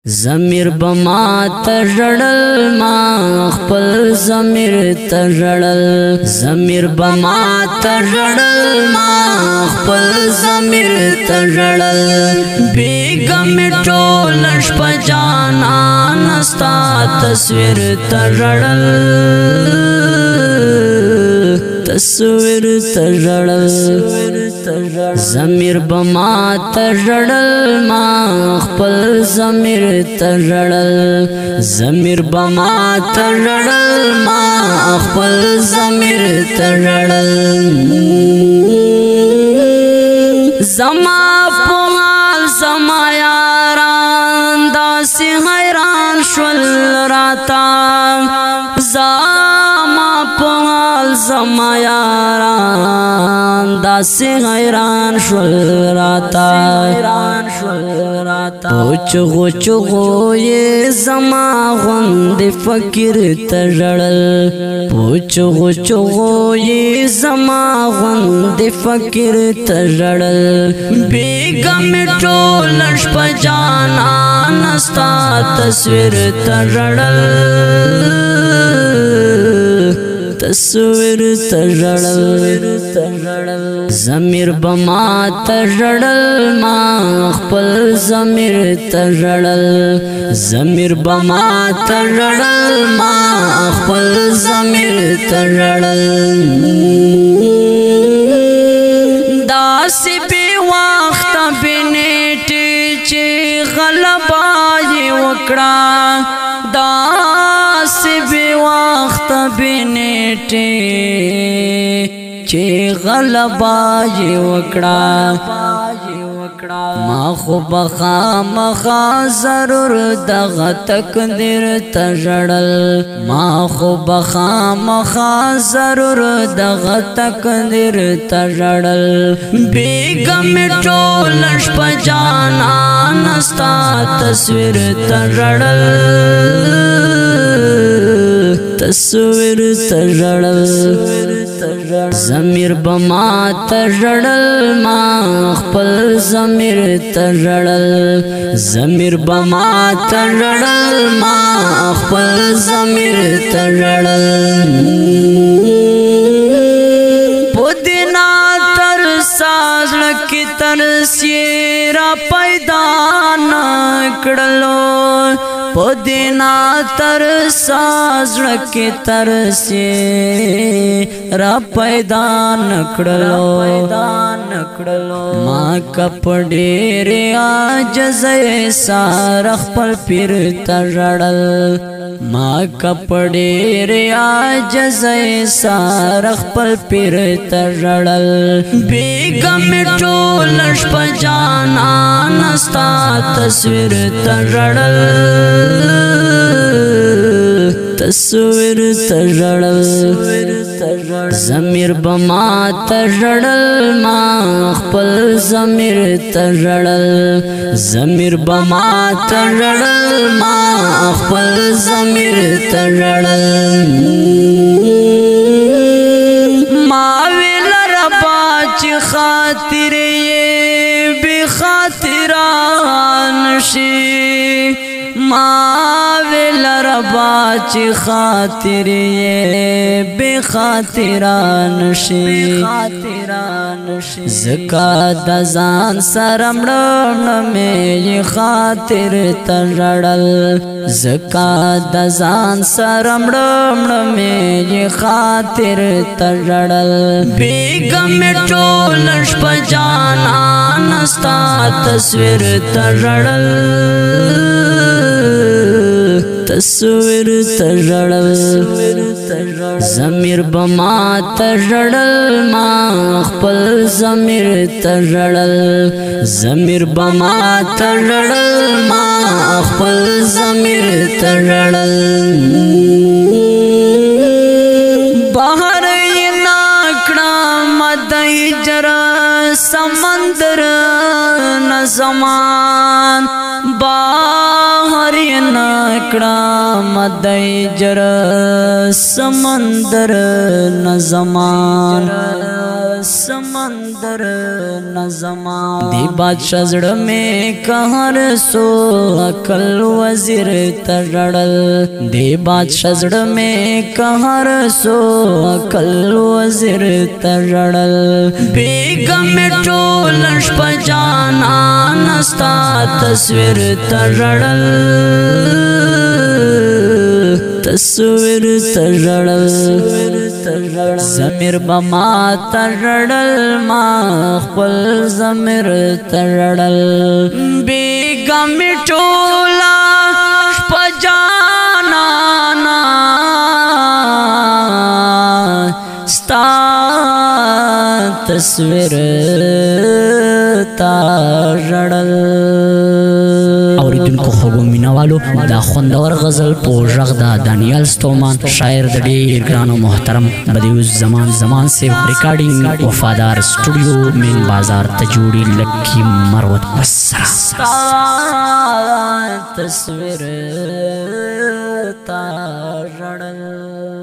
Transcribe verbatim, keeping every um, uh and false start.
ضمیر بما تجړل ما خپل ضمیر تجړل ضمیر بما تجړل ما خپل ضمیر تجړل بیگم ټول شپه جانان استا تصویر تجړل تصویر تجړل ضمیر بما تجړل ما خپل ضمیر تجړل ضمیر بما تجړل ما خپل ضمیر تجړل زما په زما یاران داسې حیران شول راتا زما په زما یاران داسې حیران شول راتا چغو چغو یہ زما غند فکر تجړل چغو چغو یہ زما غند فکر تجړل بیگم ټول شپه جانان استا تصویر تجړل تصویر تجړل ضمیر بما تجړل ما خپل ضمیر تجړل ضمیر بما تجړل ما خپل ضمیر تجړل داسې بې وخته بنېټې چې غلبه یې وکړه داسې بې وخته بنېټې چې غلبه یې وکړه ما خو بخامخا ضرور دغه تقدیر تجړل ما خو بخامخا ضرور دغه تقدیر تجړل بیگم ټول شپه جانان استا تصویر تجړل تصویر تجړل ضمیر بما تجړل ما خپل ضمیر تجړل ضمیر بما تجړل ما خپل ضمیر تجړل پودینا تر ساز لکی تر سیرا پیدا نکړلو پودینا تر ساز لکی تر سیرا پیدا نکړلو ما کپډې ریا جزې سار خپل پیر تجړل ما کپډې ریا جزې سار خپل پیر تجړل بیگم ټول شپه جانان استا تصویر تجړل تصویر تجړل ضمیر بما تجړل ما خپل ضمیر تجړل ضمیر بما تجړل ما خپل ضمیر تجړل ما ویل ربا چې خاطر یې بے خاطران شي ما ویل ربا چې خاطر یې بے خاطران شي زکا د ځان سره مړم مې خاطر تجړل زکا د ځان سره مړم مې خاطر تجړل بیگم ټول شپه جانان استا تصویر تجړل تصویر تجړل ضمیر بما تجړل ما خپل ضمیر تجړل ضمیر بما تجړل ما خپل ضمیر تجړل بهر یې ناکړه مد هجر سمندر نظمان بهر یې کڑا مدعی جر سمندر نظمان سمندر نظمان دی بادشاہ زڑ میں کہر سو عقل وزیر ترڑل دی بادشاہ زڑ میں کہر سو عقل وزیر ترڑل بیگم ٹولش پجانا نستا تصویر ترڑل تصویر ترڑل زمیر بما ترڑل ما خپل زمیر ترڑل بیگا مٹولا پجانا ستا تصویر ترڑل اوریدونکو خوږو مینوالو دا خوندور غزل په غږ د دانیال ستومان شاعر د ډېر ګران او محترم بدیع زمان زمان صاحب ریکارډینګ وفادار سټوډیو مین بازار ته جوړي لکي مروت بسرا تصویر تا رړل